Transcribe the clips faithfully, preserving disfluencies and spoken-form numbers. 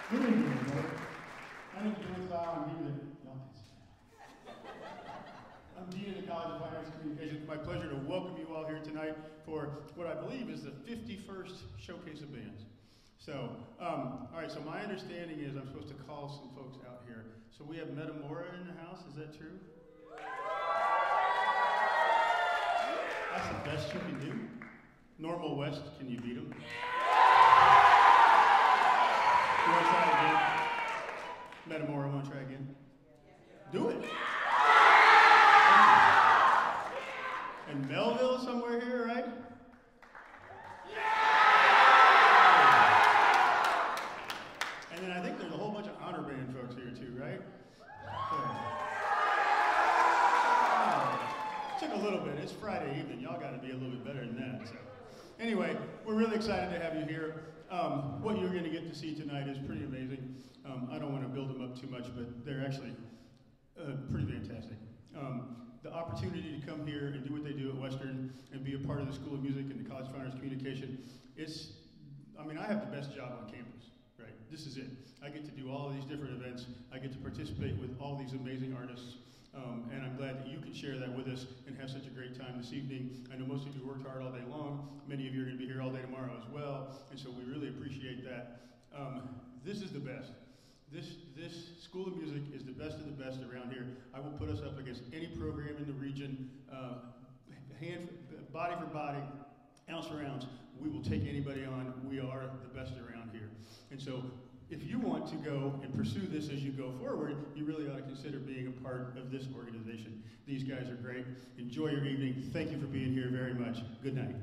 Good evening, everybody. My name is Jett Walker. I'm Dean of the, I'm Dean of the College of Fine Arts and Communication. It's my pleasure to welcome you all here tonight for what I believe is the fifty-first Showcase of Bands. So, um, all right, so my understanding is I'm supposed to call some folks out here. So we have Metamora in the house, is that true? That's the best you can do. Normal West, can you beat them? You want to try again? Metamora, want to try again? Do it. And Melville somewhere here, right? And then I think there's a whole bunch of honor band folks here too, right? So, oh, took a little bit. It's Friday evening. Y'all got to be a little bit better than that. So, anyway, we're really excited to have you here. Um, what you're going to get to see tonight is pretty amazing. Um, I don't want to build them up too much, but they're actually uh, pretty fantastic. Um, the opportunity to come here and do what they do at Western and be a part of the School of Music and the College of Fine Arts Communication, it's, I mean, I have the best job on campus, right? This is it. I get to do all of these different events. I get to participate with all these amazing artists. Um, and I'm glad that you can share that with us and have such a great time this evening. I know most of you worked hard all day long. Many of you are going to be here all day tomorrow as well, and so we really appreciate that. Um, this is the best. This, this School of Music is the best of the best around here. I will put us up against any program in the region, uh, hand, body for body, ounce for ounce. We will take anybody on. We are the best around here. And so, if you want to go and pursue this as you go forward, you really ought to consider being a part of this organization. These guys are great. Enjoy your evening. Thank you for being here very much. Good night.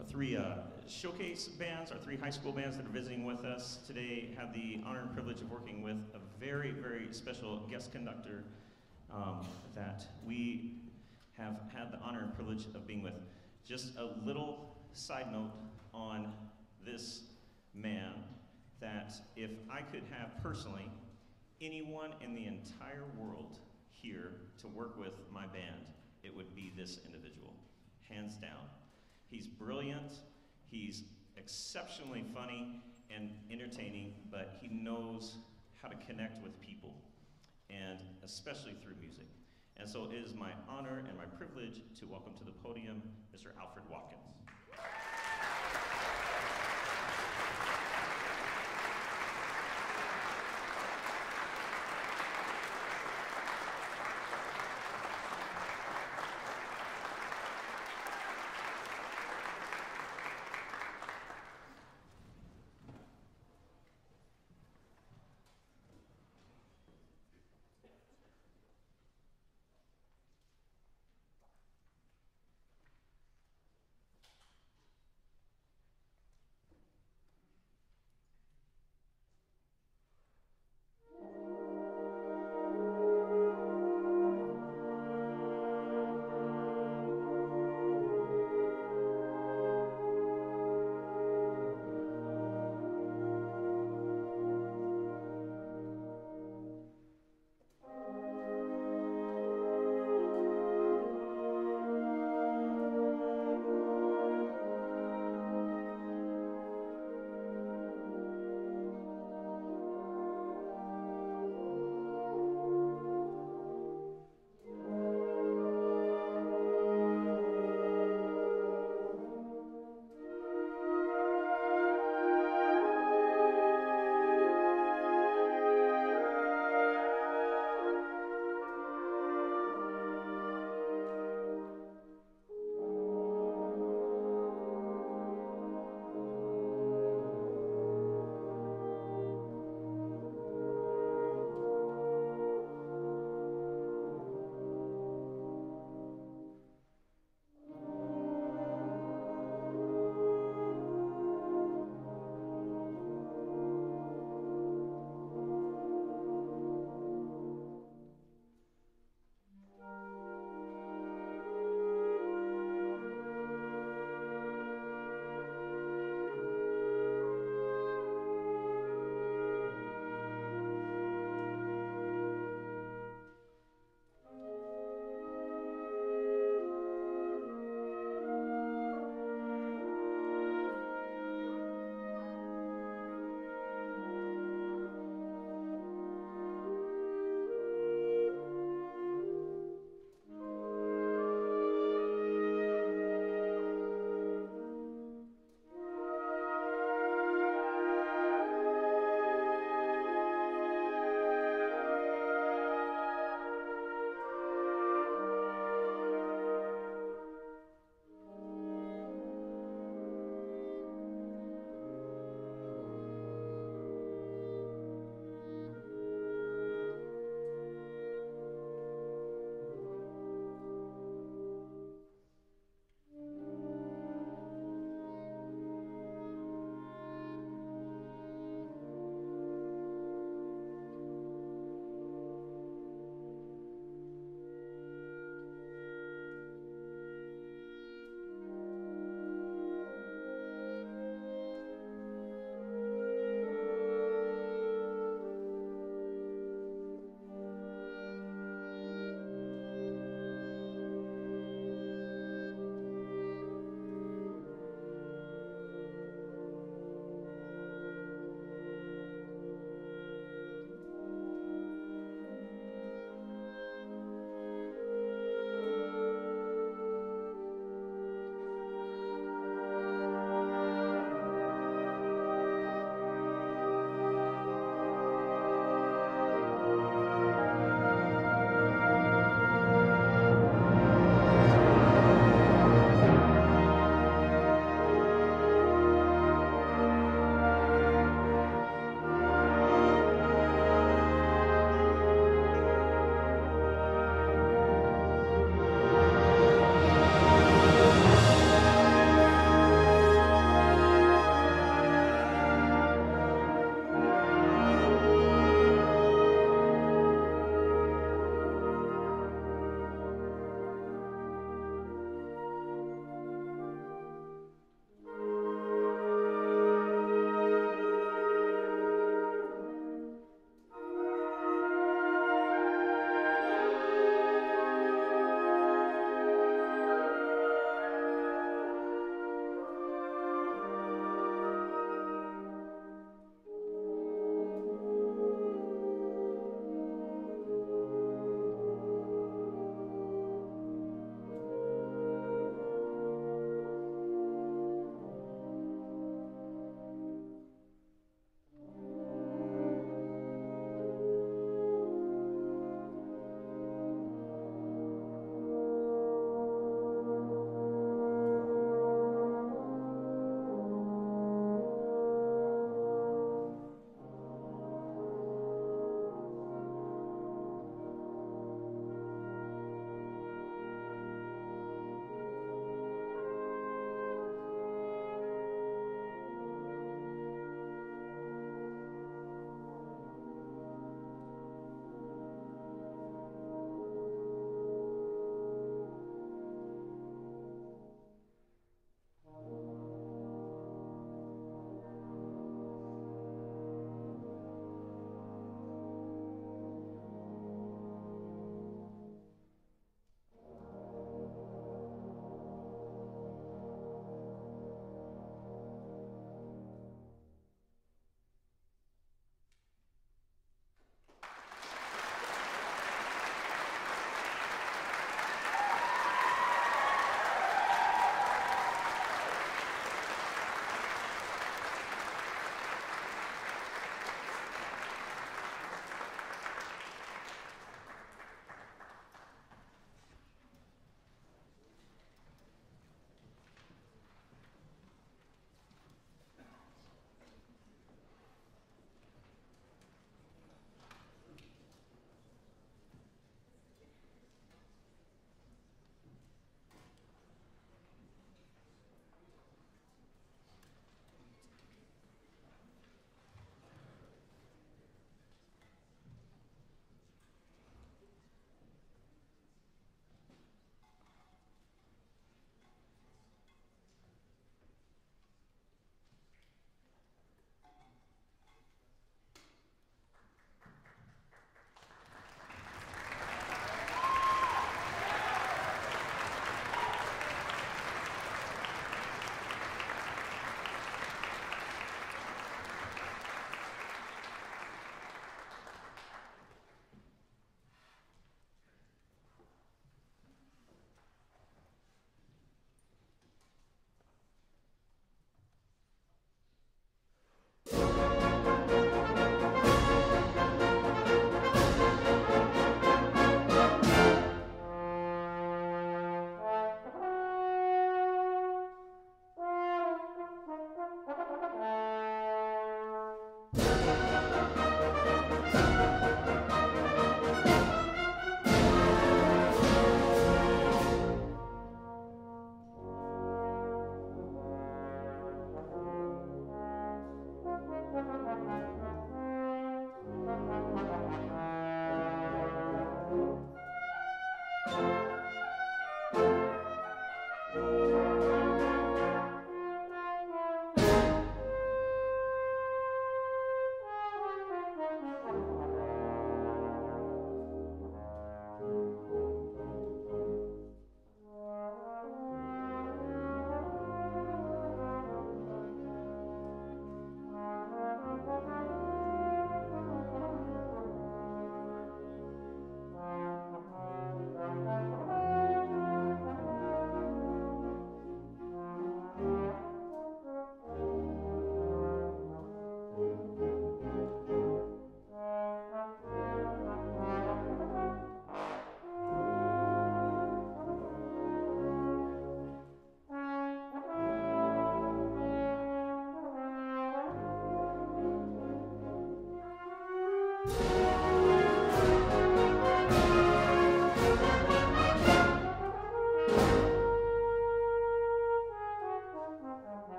Our three uh, showcase bands, our three high school bands that are visiting with us today have the honor and privilege of working with a very, very special guest conductor um, that we have had the honor and privilege of being with. Just a little side note on this man, that if I could have personally anyone in the entire world here to work with my band, it would be this individual, hands down. He's brilliant, he's exceptionally funny and entertaining, but he knows how to connect with people, and especially through music. And so it is my honor and my privilege to welcome to the podium Mister Alfred Watkins.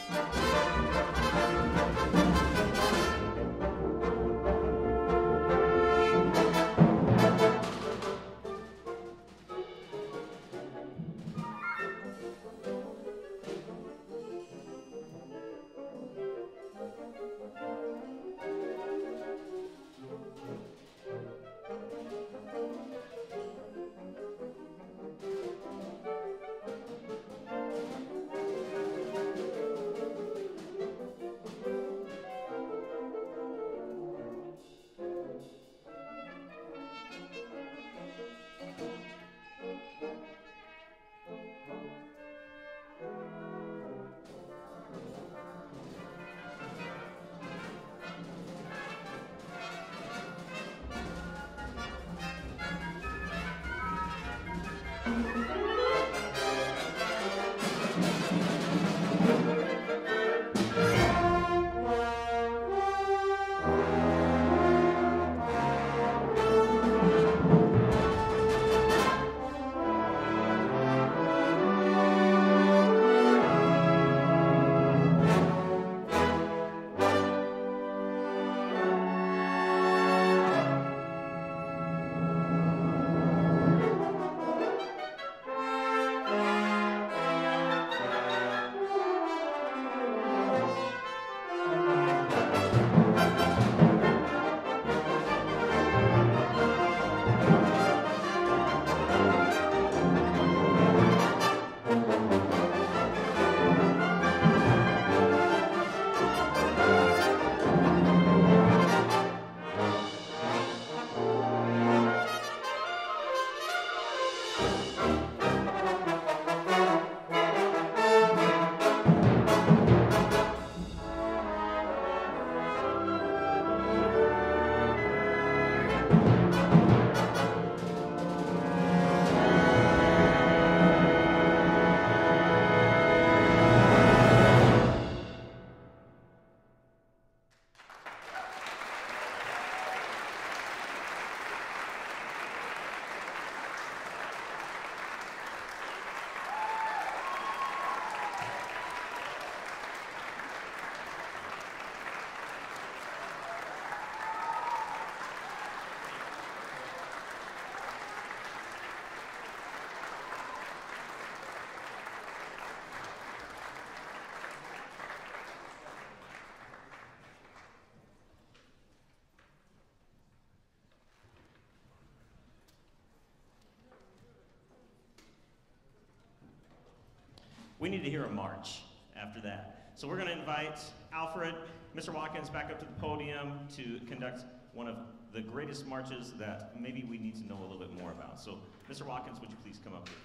We need to hear a march after that. So we're going to invite Alfred, Mister Watkins back up to the podium to conduct one of the greatest marches that maybe we need to know a little bit more about. So Mister Watkins, would you please come up here?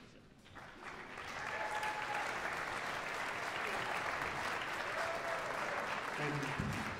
Thank you.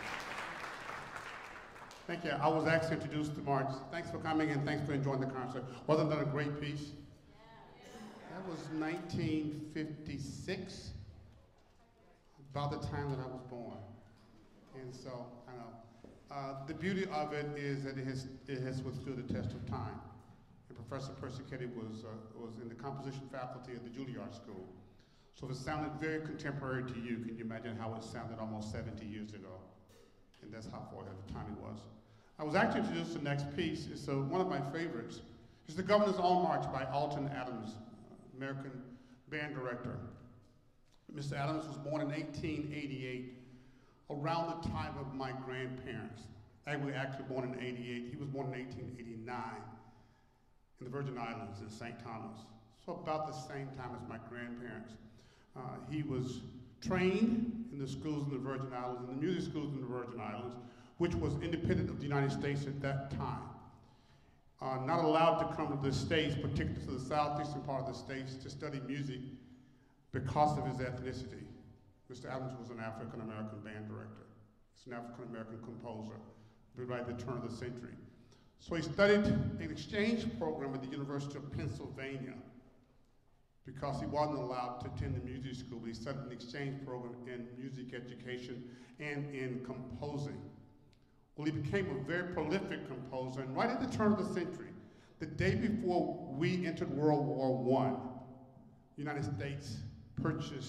Thank you. I was asked to introduce the march. Thanks for coming and thanks for enjoying the concert. Wasn't that a great piece? That was nineteen fifty-six, about the time that I was born. And so, I know. Uh, the beauty of it is that it has, it has withstood the test of time. And Professor Persichetti was, uh, was in the composition faculty at the Juilliard School. So if it sounded very contemporary to you, can you imagine how it sounded almost seventy years ago? And that's how far ahead of time it was. I was actually introduced to the next piece. It's uh, one of my favorites. It's The Governor's Own March by Alton Adams, American band director. Mister Adams was born in eighteen eighty-eight, around the time of my grandparents. I was actually born in eighty-eight. He was born in eighteen eighty-nine in the Virgin Islands in Saint Thomas. So about the same time as my grandparents. Uh, he was trained in the schools in the Virgin Islands, in the music schools in the Virgin Islands, which was independent of the United States at that time. Uh, not allowed to come to the States, particularly to the southeastern part of the States, to study music because of his ethnicity. Mister Adams was an African-American band director. He's an African-American composer, right at the turn of the century. So he studied an exchange program at the University of Pennsylvania because he wasn't allowed to attend the music school. He studied an exchange program in music education and in composing. Well, he became a very prolific composer, and right at the turn of the century, the day before we entered World War One, the United States purchased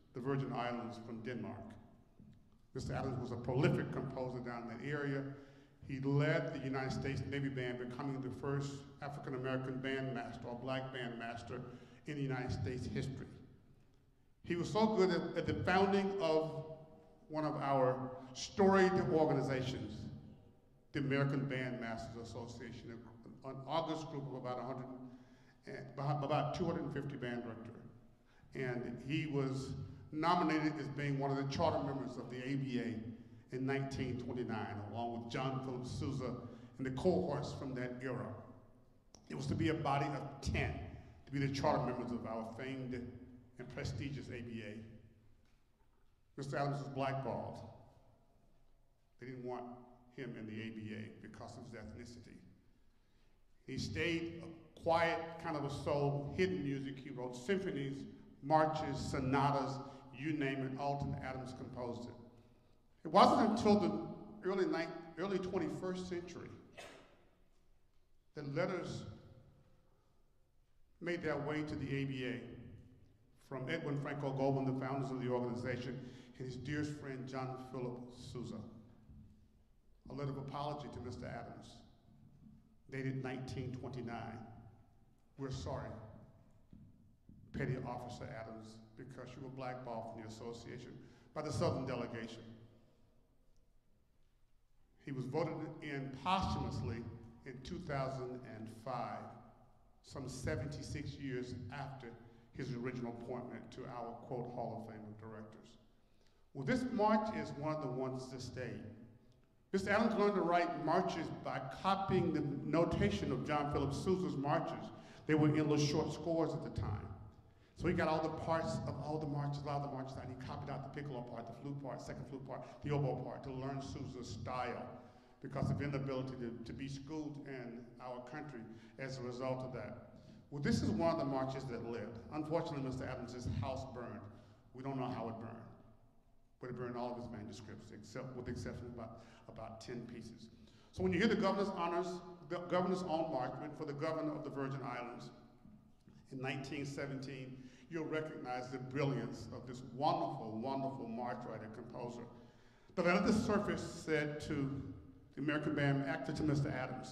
the Virgin Islands from Denmark. Mister Adams was a prolific composer down in that area. He led the United States Navy Band, becoming the first African-American bandmaster or black bandmaster in the United States history. He was so good at, at the founding of one of our storied organizations, the American Bandmasters Association, an August group of about one hundred, about two hundred fifty band directors. And he was nominated as being one of the charter members of the A B A in nineteen twenty-nine, along with John Philip Sousa and the cohorts from that era. It was to be a body of ten, to be the charter members of our famed and prestigious A B A. Mister Adams was blackballed. They didn't want him in the A B A because of his ethnicity. He stayed a quiet, kind of a soul, hidden music. He wrote symphonies, marches, sonatas, you name it, Alton Adams composed it. It wasn't until the early, ninth, early twenty-first century that letters made their way to the A B A from Edwin Franco Goldman, the founders of the organization, and his dearest friend, John Philip Sousa. A letter of apology to Mister Adams, dated nineteen twenty-nine. We're sorry, Petty Officer Adams, because you were blackballed from the association by the Southern delegation. He was voted in posthumously in two thousand five, some seventy-six years after his original appointment to our, quote, Hall of Fame of Directors. Well, this march is one of the ones that stayed. Mister Adams learned to write marches by copying the notation of John Philip Sousa's marches. They were in little short scores at the time. So he got all the parts of all the marches, a lot of the marches out, and he copied out the piccolo part, the flute part, second flute part, the oboe part, to learn Sousa's style because of inability to, to be schooled in our country as a result of that. Well, this is one of the marches that lived. Unfortunately, Mister Adams' house burned. We don't know how it burned, but it burned all of his manuscripts, except with the exception of about, about ten pieces. So when you hear the governor's honors, the governor's own march for the governor of the Virgin Islands in nineteen seventeen, you'll recognize the brilliance of this wonderful, wonderful march writer, composer. The letter at the surface said to the American Band, actor to Mister Adams,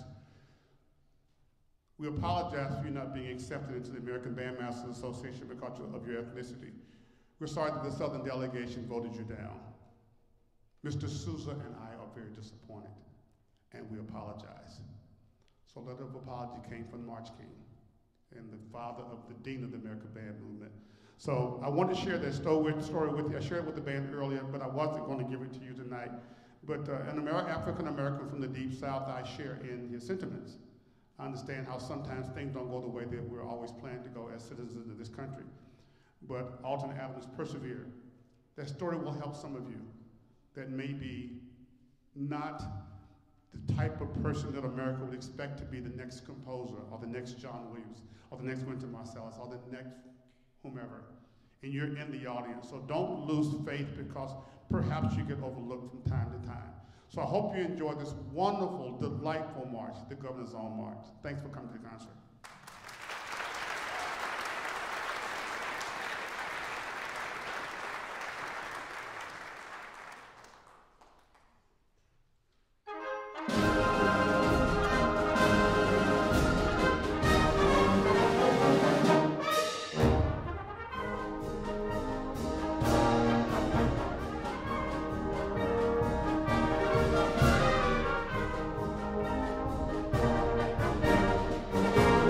we apologize for you not being accepted into the American Bandmasters Association because of your ethnicity. We're sorry that the Southern delegation voted you down. Mister Sousa and I are very disappointed, and we apologize. So a letter of apology came from March King, and the father of the dean of the American Band movement. So I wanted to share that story with you. I shared it with the band earlier, but I wasn't going to give it to you tonight. But uh, an Amer- African-American from the Deep South, I share in his sentiments. I understand how sometimes things don't go the way that we're always planning to go as citizens of this country. But Alton Adams persevered. That story will help some of you that may be not the type of person that America would expect to be the next composer, or the next John Williams, or the next Wynton Marsalis, or the next whomever. And you're in the audience. So don't lose faith, because perhaps you get overlooked from time to time. So I hope you enjoy this wonderful, delightful march, the Governor's Own March. Thanks for coming to the concert. Thank you.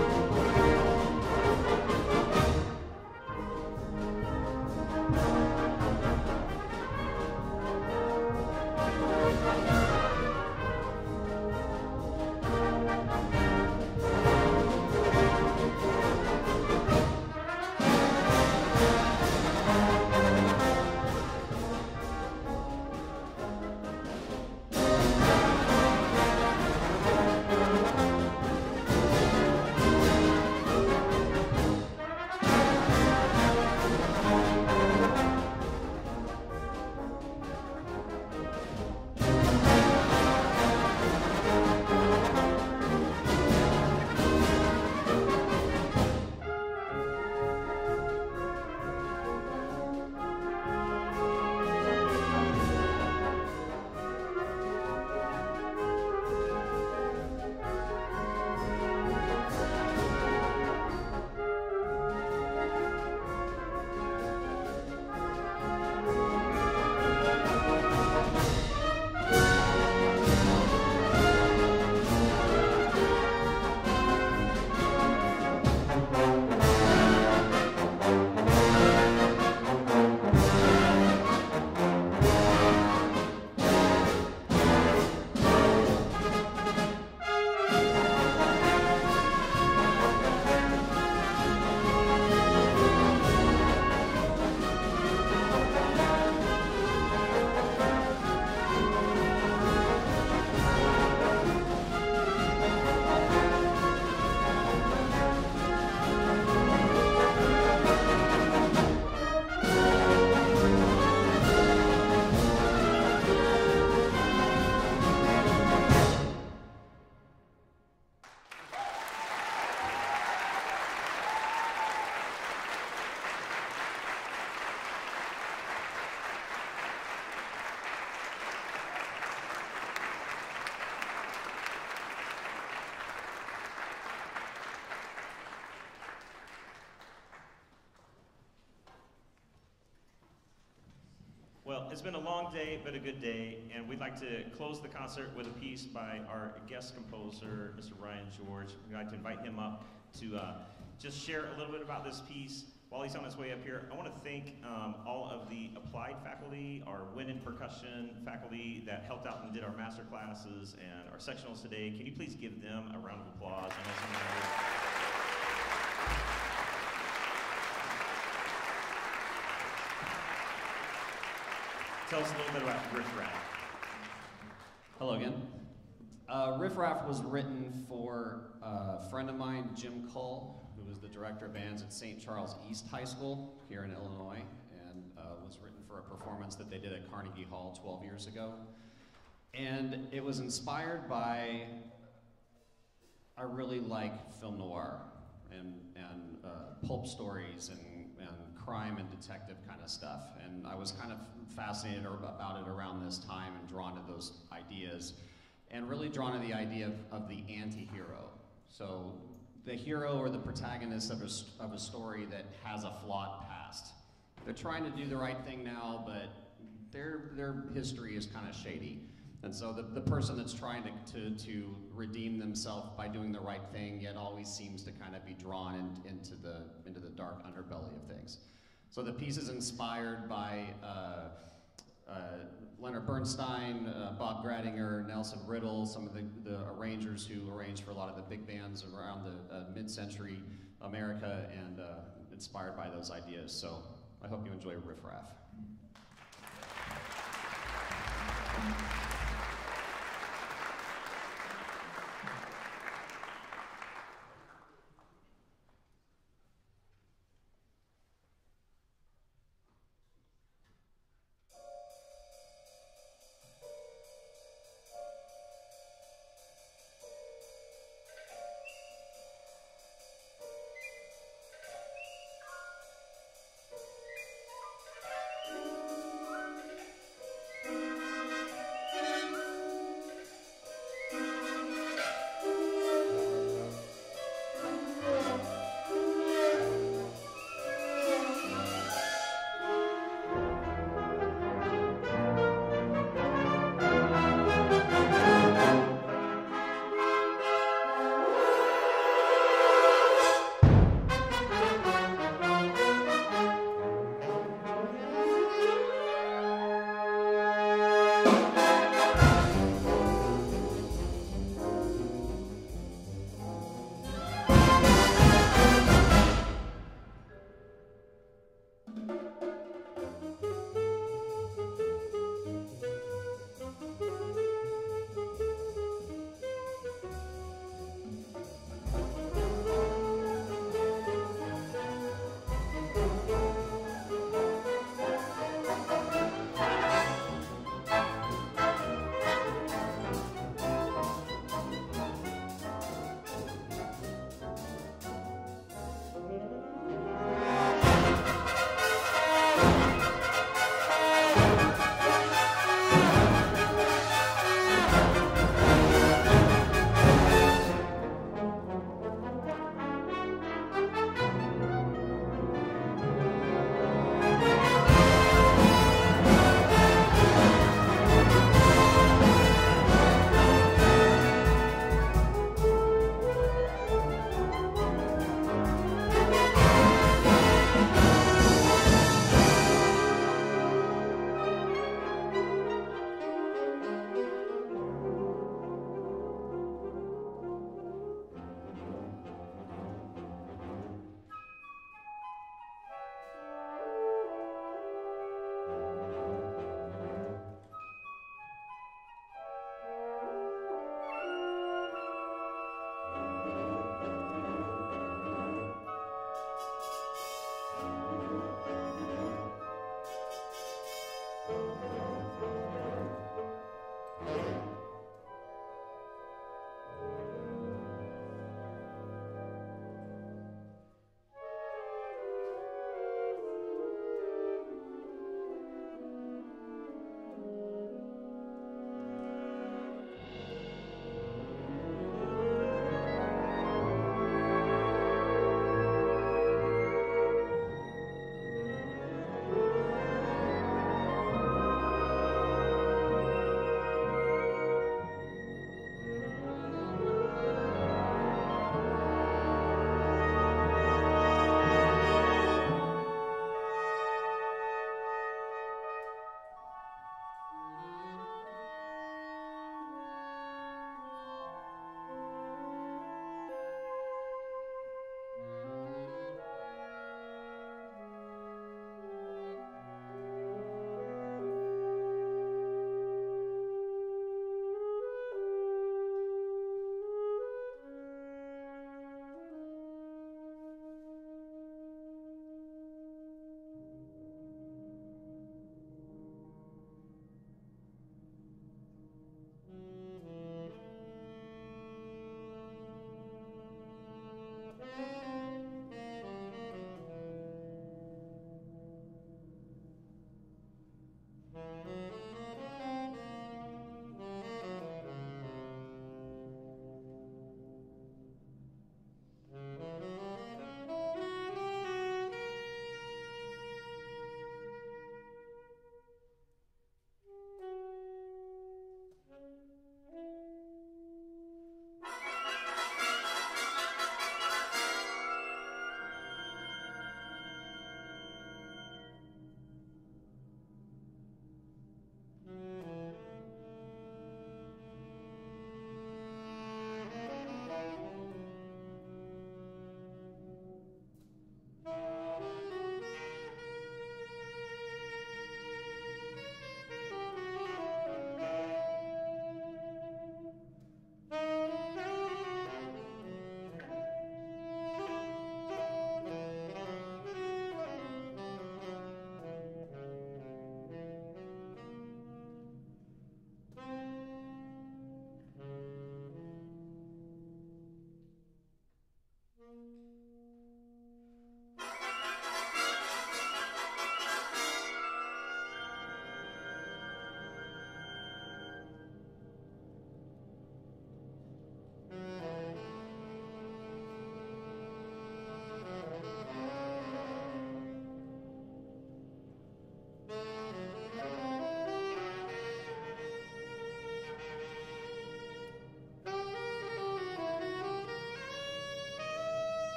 Well, it's been a long day, but a good day, and we'd like to close the concert with a piece by our guest composer, Mister Ryan George. We'd like to invite him up to uh, just share a little bit about this piece. While he's on his way up here, I want to thank um, all of the applied faculty, our wind and percussion faculty that helped out and did our master classes, and our sectionals today. Can you please give them a round of applause? I know some of you. Tell us a little bit about Riff Raff. Hello again. Uh, Riff Raff was written for a friend of mine, Jim Cull, who was the director of bands at Saint Charles East High School here in Illinois, and uh, was written for a performance that they did at Carnegie Hall twelve years ago. And it was inspired by, I really like film noir and, and uh, pulp stories and, and crime and detective kind of stuff. And I was kind of fascinated about it around this time and drawn to those ideas, and really drawn to the idea of, of the anti-hero. So the hero or the protagonist of a, of a story that has a flawed past. They're trying to do the right thing now, but their, their history is kind of shady. And so the, the person that's trying to, to, to redeem themselves by doing the right thing yet always seems to kind of be drawn in, into, the, into the dark underbelly of things. So the piece is inspired by uh, uh, Leonard Bernstein, uh, Bob Gradinger, Nelson Riddle, some of the, the arrangers who arranged for a lot of the big bands around the uh, mid-century America, and uh, inspired by those ideas. So I hope you enjoy Riff Raff.